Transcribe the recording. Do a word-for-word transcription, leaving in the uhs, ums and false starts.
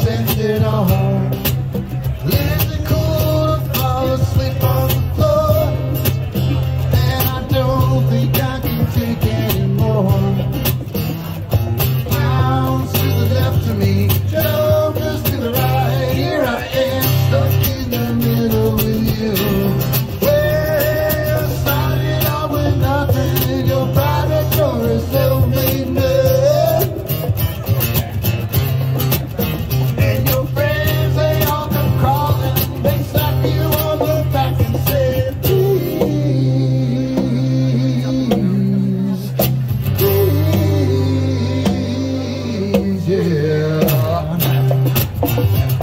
sent it on. Living cool to fall asleep on the floor, and I don't think I can take anymore. Pounds to the left of me, jokers to the right. Here I am, stuck in the middle with you. Well, started out with nothing. Your private door is self-made man. And your friends, they all come crawling. They slap you on the back and say, please, please, yeah.